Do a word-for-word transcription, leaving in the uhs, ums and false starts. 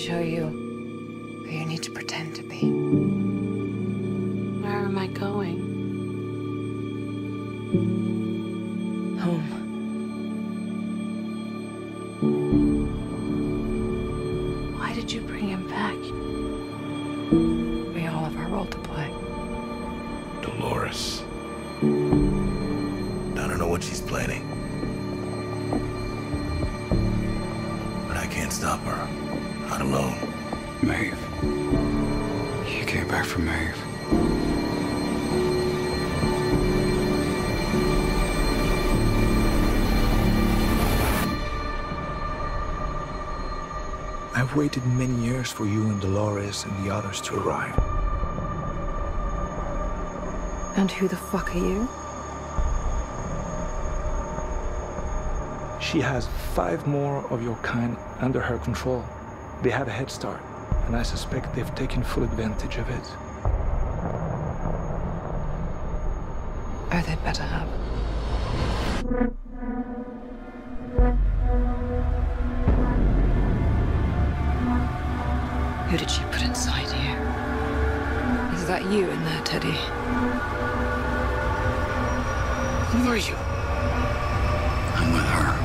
show you who you need to pretend to be. Where am I going? Home. Why did you bring him back? We all have our role to play. Dolores. I don't know what she's planning. But I can't stop her. Not alone. Maeve. You came back from Maeve. I've waited many years for you and Dolores and the others to arrive. And who the fuck are you? She has five more of your kind under her control. They have a head start, and I suspect they've taken full advantage of it. Oh, they'd better have. Who did she put inside you? Is that you in there, Teddy? Who are you? I'm with her.